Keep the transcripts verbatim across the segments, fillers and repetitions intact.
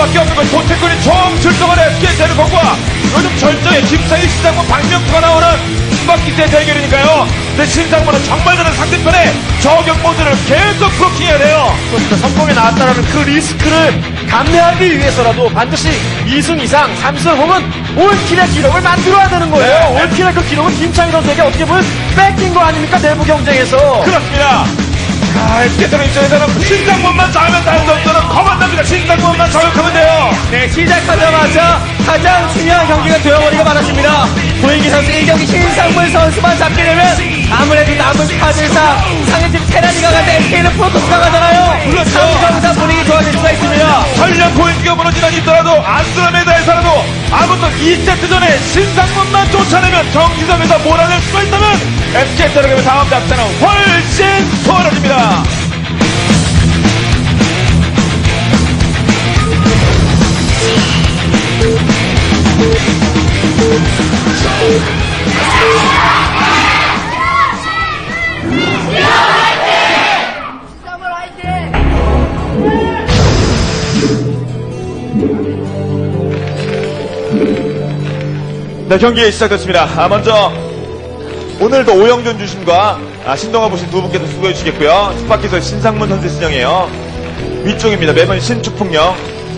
수밖에 없는 건 도태권이 총 출동한 에스케이텔레콤과 요즘 절정의 김상희 신상문 박명수가 나오는 스파키스의 대결이니까요. 근데 신상문은 정말 다른 상대편의 저격 모드를 계속 브로킹해야 돼요. 그렇습니다. 선봉에 나왔다라는 그 리스크를 감내하기 위해서라도 반드시 이 승 이상, 삼 승 혹은 올킬의 기록을 만들어야 되는 거예요. 네. 올킬의 그 기록은 김창희 선수에게 어떻게 보면 뺏긴 거 아닙니까? 내부 경쟁에서. 그렇습니다. 아, 에스케이텔레콤 입장에서는 신상문만 잡으면 다른 선수는 커만답니다. 신상문만 저격하면 돼요. 네, 시작하자마자 가장 중요한 경기가 되어버리고 말았습니다. 고인기 선수 일 경기 신상문 선수만 잡게 되면 아무래도 남은 카드상 상대팀 테라리가 가는데 에스케이는 프로토스가 가잖아요. 그렇죠. 삼성사 분위기 좋아질 수가 있습니다. 전력 포인트가 무너지다 있더라도 안드로메다에서라도 아무튼 이 세트 전에 신상문만 쫓아내면 경기장에서 몰아낼 수가 있다면 에스케이텔레콤의 다음 작전은 훨씬 수월해집니다. 네, 경기 시작됐습니다. 아, 먼저 오늘도 오영준 주심과 아, 신동아 보신 두 분께서 수고해 주시겠고요. 스파키스의 신상문 선수 진영이에요. 위쪽입니다. 매번 신축풍령.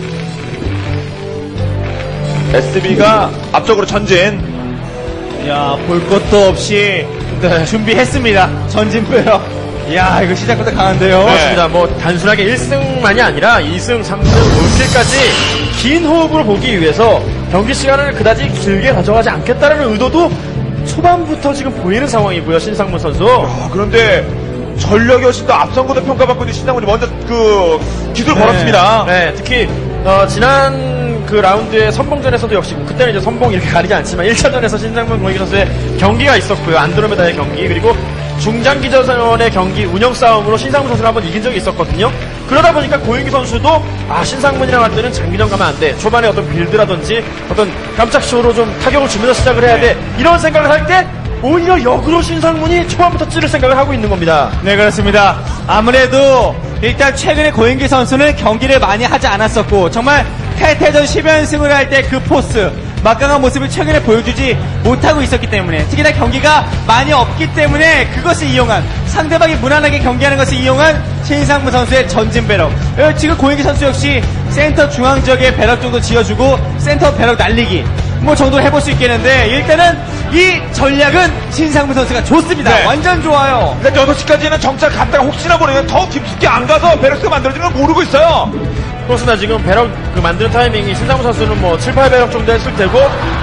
에스비가 앞쪽으로 전진. 야, 볼 것도 없이 네. 준비했습니다. 전진배요. 이야, 이거 시작부터 강한데요. 그렇습니다. 뭐 단순하게 일 승만이 아니라 이 승, 삼 승, 올킬까지 긴 호흡으로 보기 위해서 경기 시간을 그다지 길게 가져가지 않겠다는 의도도 초반부터 지금 보이는 상황이고요. 신상문 선수. 아, 그런데 전력이 훨씬 더 앞선 것도 평가받고 있는 신상문이 먼저 그 기술을 네. 걸었습니다. 네, 특히 어, 지난 그 라운드의 선봉전에서도 역시 그때는 이제 선봉 이렇게 가리지 않지만 일 차전에서 신상문 고인기 선수의 경기가 있었고요. 안드로메다의 경기 그리고 중장기전의 경기 운영 싸움으로 신상문 선수를 한번 이긴 적이 있었거든요. 그러다 보니까 고인기 선수도 아 신상문이랑 할 때는 장기전 가면 안 돼. 초반에 어떤 빌드라든지 어떤 깜짝 쇼로 좀 타격을 주면서 시작을 해야 돼. 이런 생각을 할 때 오히려 역으로 신상문이 초반부터 찌를 생각을 하고 있는 겁니다. 네, 그렇습니다. 아무래도 일단 최근에 고인기 선수는 경기를 많이 하지 않았었고 정말 태태전 십 연승을 할 때 그 포스 막강한 모습을 최근에 보여주지 못하고 있었기 때문에 특히나 경기가 많이 없기 때문에 그것을 이용한 상대방이 무난하게 경기하는 것을 이용한 신상문 선수의 전진 배럭. 지금 고인기 선수 역시 센터 중앙 지역에 배럭 정도 지어주고 센터 배럭 날리기 뭐 정도 해볼 수 있겠는데 일단은 이 전략은 신상문 선수가 좋습니다. 네. 완전 좋아요. 근데 여섯 시까지는 정찰 갔다가 혹시나 모르면 더 깊숙이 안 가서 베럭스가 만들어지는 걸 모르고 있어요. 그렇습니다. 지금 배럭 그 만드는 타이밍이 신상문 선수는 뭐 칠, 팔 배럭 정도 했을 테고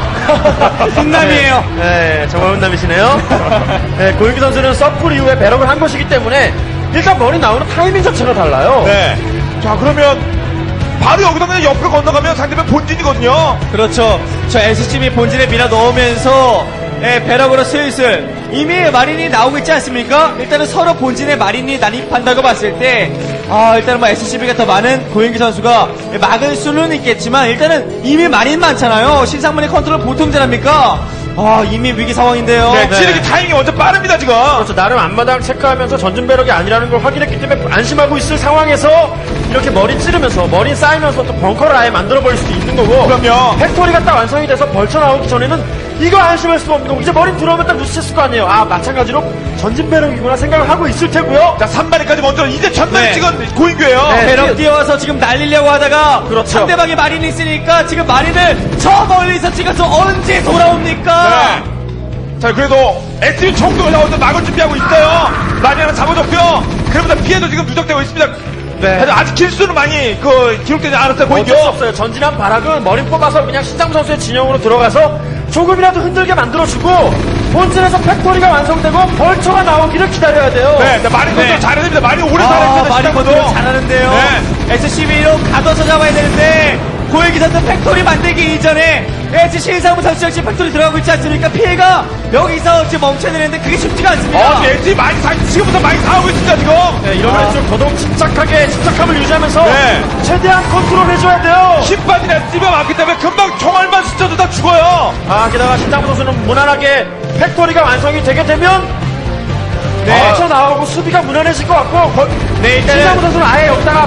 훈남이에요. 네, 네, 정말 훈남이시네요. 네, 고인기 선수는 서플 이후에 배럭을 한 것이기 때문에 일단 머리 나오는 타이밍 자체가 달라요. 네. 자, 그러면 바로 여기서 그냥 옆으로 건너가면 상대편 본진이거든요. 그렇죠. 저 에스씨비 본진에 밀어 넣으면서 예, 배럭으로 슬슬 이미 마린이 나오고 있지 않습니까? 일단은 서로 본진에 마린이 난입한다고 봤을 때 아, 일단은 뭐 에스씨비가 더 많은 고인기 선수가 막을 수는 있겠지만 일단은 이미 마린 많잖아요. 신상문의 컨트롤 보통 잘합니까? 아, 이미 위기 상황인데요. 네, 찌르기 타이밍이 완전 빠릅니다, 지금. 그렇죠. 나름 앞마당 체크하면서 전진 배럭이 아니라는 걸 확인했기 때문에 안심하고 있을 상황에서 이렇게 머리 찌르면서 머리 쌓이면서 또 벙커를 아예 만들어버릴 수도 있는 거고. 그럼요. 팩토리가 딱 완성이 돼서 벌쳐 나오기 전에는 이거 안심할 수가 없는 거고 이제 머리 들어오면 딱 눈치챘을 거 아니에요. 아, 마찬가지로 전진 배럭이구나 생각을 하고 있을 테고요. 자, 삼 마리까지 먼저 이제 전마리 네. 찍은 고인규예요. 네, 배럭 뛰어와서 지금 날리려고 하다가 그렇죠. 상대방이 마린이 있으니까 지금 마린을 저 멀리서 찍어서 언제 돌아옵니까? 네. 자, 그래도 에스유 총독을 나오서 막을 준비하고 있어요. 많이 하나 잡아줬고요. 그러면서 피해도 지금 누적되고 있습니다. 네. 하지만 아직 킬수는 많이 그 기록되지 않았어요, 고인규. 어쩔 수 없어요. 전진한 바락은 머리 뽑아서 그냥 신상문 선수의 진영으로 들어가서 조금이라도 흔들게 만들어주고 본진에서 팩토리가 완성되고 벌처가 나오기를 기다려야 돼요. 네, 네, 마린 컨트롤 네. 잘해야 됩니다. 마린 오래 아, 잘해야 마린 됩니다. 컨트롤 잘하는데요. 네. 에스씨비로 가둬서 잡아야 되는데 고인기 선수 팩토리 만들기 이전에 에스 신상문 선수 역시 팩토리 들어가고 있지 않습니까? 피해가 여기서 지금 멈춰야 되는데 그게 쉽지가 않습니다. 어, 에스유 많이 사, 지금부터 많이 사오고 있습니다, 지금. 네, 이러면 아. 좀 더더욱 침착하게 침착함을 유지하면서 네. 최대한 컨트롤 해줘야 돼요. 힘 빠진 에스유가 많기 때문에 금방 총알만 스쳐도 다 죽어요. 아, 게다가 신상문 선수는 무난하게 팩토리가 완성이 되게 되면 네. 벌쳐 나오고 수비가 무난해질 것 같고 거, 네, 일단은 신상문 선수는 아예 여기다가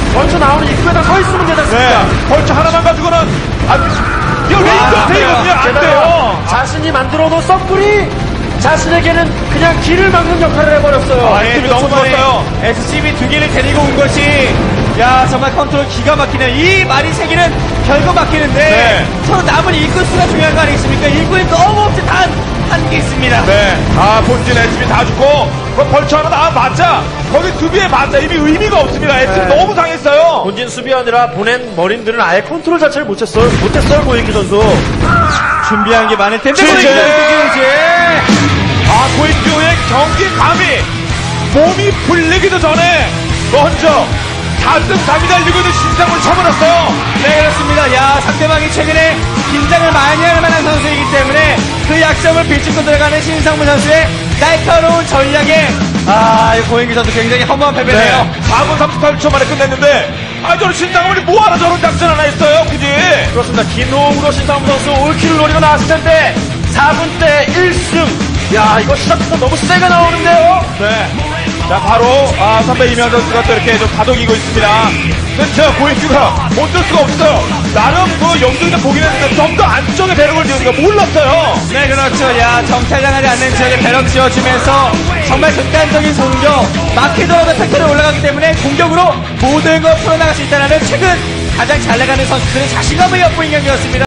벌써 나오는 입구에다 서 있으면 되지 않습니까? 네. 벌써 하나만 가지고는 안 돼. 이거 왜 아, 이거 되거든요? 안 게다가 돼요. 자신이 만들어놓은 썬불이 자신에게는 그냥 길을 막는 역할을 해버렸어요. 아, 팀이 너무 좋았어요. 에스씨비 두 개를 데리고 온 것이 야 정말 컨트롤 기가 막히네. 이 말이 세 개는 결국 막히는데 네. 서로 남은 일꾼 수가 중요한 거 아니겠습니까? 일꾼이 너무 없지 단한 개 있습니다. 네. 아, 본진 에스비 다 죽고, 그 벌처 하나 나 맞자. 거기 두비에 맞자. 이미 의미가 없습니다. 에스비 네. 너무 상했어요. 본진 수비하느라 보낸 머린들은 아예 컨트롤 자체를 못했어요. 못했어요, 고인기 선수. 준비한 게 많을 텐데 지지! 지지! 아, 고인규의 경기 감이 몸이 풀리기도 전에 먼저 사 등 삼이 달리고 있는 신상을 쳐버렸어요. 네 그렇습니다. 야 상대방이 최근에 긴장을 많이 할 만한 선수이기 때문에 그 약점을 비집고 들어가는 신상무 선수의 날카로운 전략에 아 고인기 선수 굉장히 허무한 패배네요. 네. 사 분 삼십팔 초 만에 끝냈는데, 아, 저는 신상문이 뭐하러 저런 작전 하나 했어요, 굳이. 그렇습니다. 긴 호흡으로 신상무 선수 올킬을 노리고 나왔을 텐데 사 분 때 일 승. 야, 이거 시작부터 너무 세게 나오는데요. 네. 자, 바로, 아, 선배 이면 선수가 또 이렇게 좀 다독이고 있습니다. 근데 고인규가 어쩔 수가 없어요. 나름 그 영등대 보긴 했는데 좀 더 안쪽에 배럭을 지으니까 몰랐어요. 네 그렇죠. 야 정찰당하지 않는 지역에 배럭 지어주면서 정말 극단적인 공격 막히더라도 팩토리 올라가기 때문에 공격으로 모든 걸 풀어나갈 수 있다는 최근 가장 잘 나가는 선수들의 자신감을 엿보인 경기였습니다.